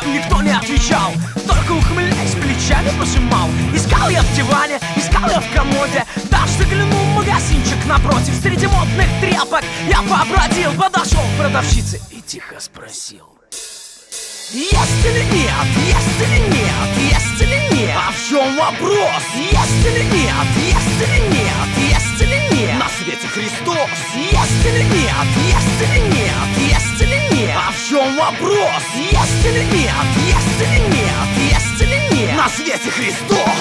никто не отвечал, только ухмыляясь плечами пожимал. Искал я в диване, искал я в комоде, даже заглянул в магазинчик напротив. Среди модных тряпок я побродил, подошел к продавщице и тихо спросил: есть или нет, есть или нет, есть или нет? А в чем вопрос? Есть или нет, есть или нет, есть или нет? На свете Христос. Есть или нет, есть или нет, есть или нет? А в чем вопрос? Есть или нет, есть или нет, есть или нет? На свете Христос.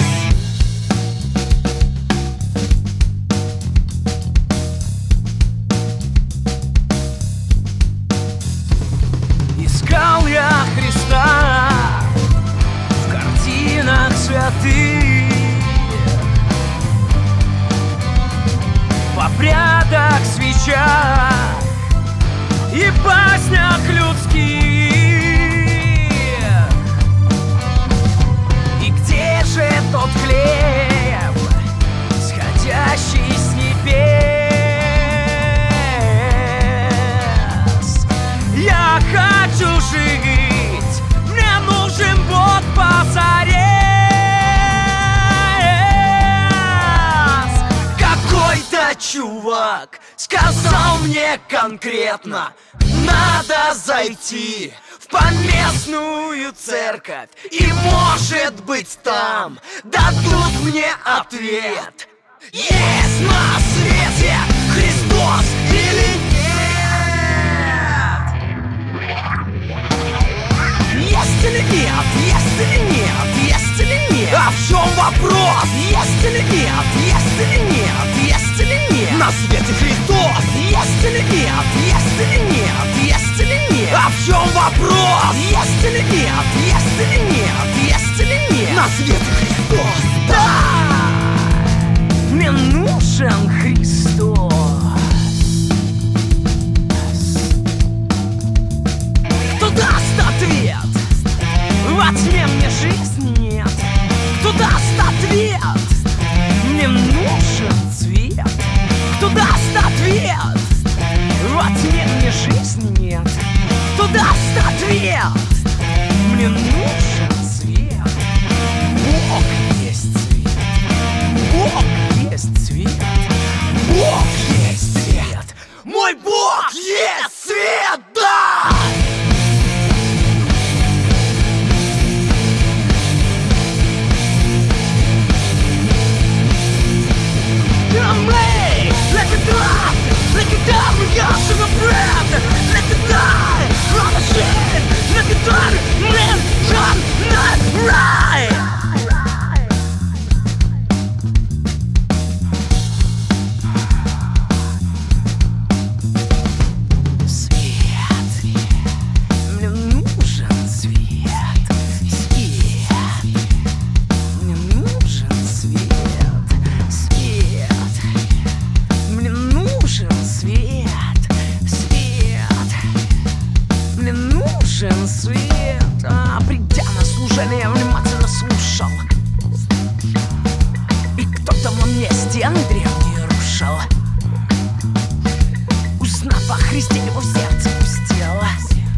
Искал я Христа в картинах святых, в обрядах, свечах и баснях людских. И где же тот хлеб, сходящий с небес? Я хочу жить, мне нужен Бог позарез. Какой-то чувак сказал мне конкретно: надо зайти в поместную церковь, и может быть там дадут мне ответ: есть на свете Христос или нет? Есть или нет, есть или нет, есть или нет? А в чем вопрос? Есть или нет, есть или нет, есть или нет? На свете Христос. Есть или нет, есть или нет, есть или нет? А в чем вопрос? Есть или нет, есть или нет, есть или нет? На свете Христос. Да! Мне нужен Христос. Кто даст ответ? Во тьме мне жизни нет. Кто даст ответ? Мне нужен свет. Кто даст ответ? Во тьме мне жизни нет. Кто даст ответ? Мне нужен свет. Бог есть свет. Бог есть свет. Бог есть свет. Мой Бог есть свет, да! Let it die, let it die, we got to the breath. Let it die, from the shit. Let it die, man, come, not right. Свет, мне нужен свет. Свет, мне нужен свет. Свет, мне нужен свет. Свет, мне нужен свет. Придя на служение, я внимательно слушал, и кто-то во мне стены древние рушил. Узнав о Христе, его в сердце пустело,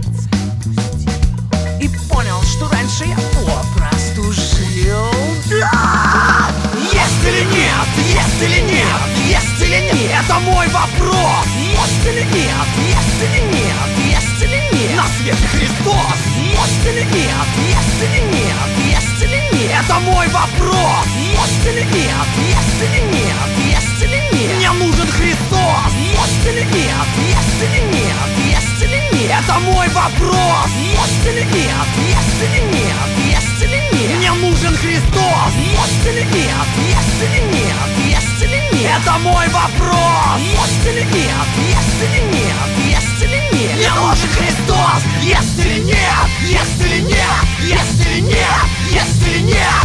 и понял, что раньше я попросту жил. Да! Есть или нет, есть или нет, есть или нет? Это мой вопрос. Есть или нет, есть или нет, есть или нет? На свете Христос. Есть или нет, есть или нет, есть или нет? Это мой вопрос. Есть или нет, есть или нет, есть или нет? Мне нужен Христос. Есть или нет, есть или нет, есть или нет? Это мой вопрос. Есть или нет, есть или нет, есть или нет? Мне нужен Христос. Есть или нет, есть или нет, есть или нет? Это мой вопрос. Есть или нет, есть или нет, есть или нет? Мне нужен Христос. Есть или нет, есть или нет, есть или нет, есть или нет?